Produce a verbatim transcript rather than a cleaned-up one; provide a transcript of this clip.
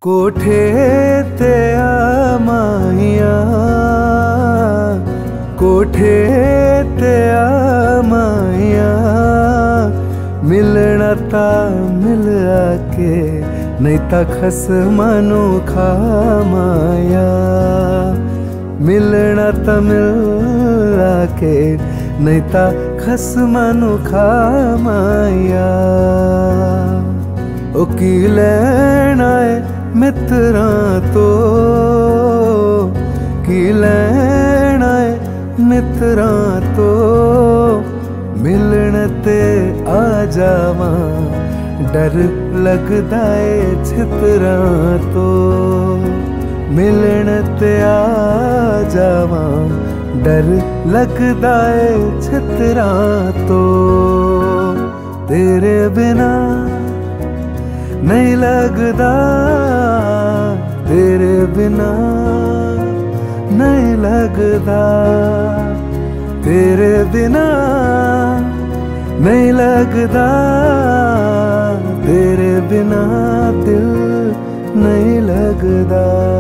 कोठे ते आमाइया कोठे ते आमाइया मिलना ता मिल आके नहीं ता खसमानो खामाया मिलना ता मिल आके नहीं ता खसमानो खामाया ओ की लैना है मित्रा तो की लैना है मित्रा तो मिलने ते आ जावा डर लगदा है छितरा तो मिलने ते आ जावा डर लगदा है छितरा तो तेरे बिना नहीं लगदा तेरे बिना नहीं लगदा तेरे बिना नहीं लगदा तेरे बिना दिल नहीं लगदा।